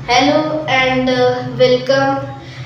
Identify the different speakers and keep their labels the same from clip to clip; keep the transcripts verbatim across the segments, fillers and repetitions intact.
Speaker 1: Hello and welcome.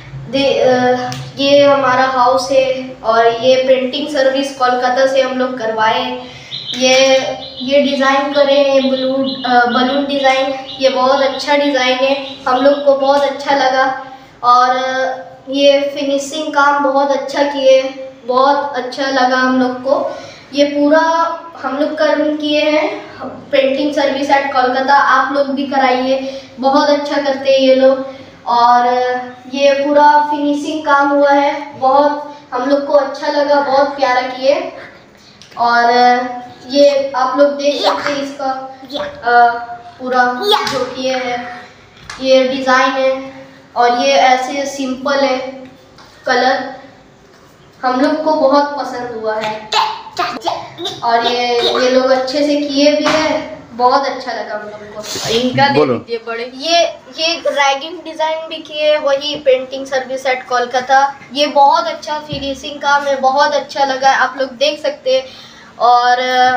Speaker 1: ये हमारा house है और ये पेंटिंग सर्विस कोलकाता से हम लोग करवाए। ये ये डिज़ाइन करे हैं बलून बलून डिज़ाइन। ये बहुत अच्छा डिज़ाइन है, हम लोग को बहुत अच्छा लगा और ये फिनिशिंग काम बहुत अच्छा किए, बहुत अच्छा लगा हम लोग को। ये पूरा हम लोग कर किए हैं पेंटिंग सर्विस एट कोलकाता। आप लोग भी कराइए, बहुत अच्छा करते हैं ये लोग। और ये पूरा फिनिशिंग काम हुआ है, बहुत हम लोग को अच्छा लगा, बहुत प्यारा किए। और ये आप लोग देख सकते हैं इसका आ, पूरा जो किए है, ये डिज़ाइन है और ये ऐसे सिंपल है। कलर हम लोग को बहुत पसंद हुआ है और ये ये लोग अच्छे से किए भी है, बहुत अच्छा लगा हम लोग को। इनका दे बड़े ये ये रैगिंग डिजाइन भी किए, वही पेंटिंग सर्विस एट कोलकाता। ये बहुत अच्छा फिनिशिंग काम है, बहुत अच्छा लगा, आप लोग देख सकते हैं। और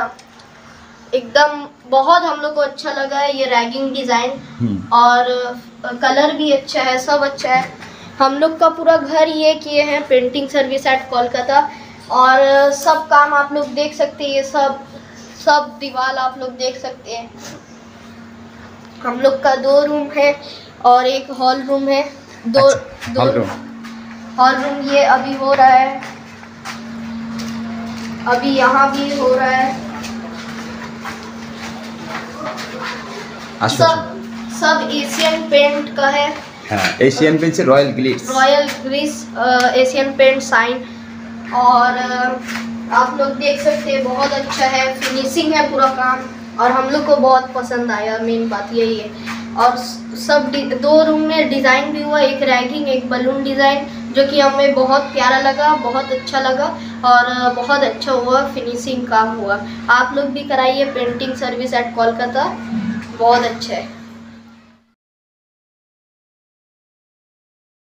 Speaker 1: एकदम बहुत हम लोग को अच्छा लगा है ये रैगिंग डिजाइन और कलर भी अच्छा है, सब अच्छा है। हम लोग का पूरा घर ये किए हैं पेंटिंग सर्विस एट कोलकाता और सब काम आप लोग देख सकते हैं। ये सब सब दीवार आप लोग देख सकते हैं। हम लोग का दो रूम है और एक हॉल रूम है। दो
Speaker 2: अच्छा,
Speaker 1: दो
Speaker 2: हॉल रूम
Speaker 1: हॉल रूम ये अभी हो रहा है, अभी यहाँ भी हो रहा है।
Speaker 2: अच्छा,
Speaker 1: सब सब एशियन पेंट का है।
Speaker 2: हाँ, एशियन पेंट से royal glitz
Speaker 1: royal glitz Asian paint sign. और आप लोग देख सकते हैं बहुत अच्छा है, फिनिशिंग है पूरा काम और हम लोग को बहुत पसंद आया, मेन बात यही है। और सब दो रूम में डिज़ाइन भी हुआ, एक रैगिंग एक बलून डिज़ाइन, जो कि हमें बहुत प्यारा लगा, बहुत अच्छा लगा और बहुत अच्छा हुआ, फिनिशिंग काम हुआ। आप लोग भी कराइए पेंटिंग सर्विस एट कोलकाता, बहुत अच्छा है।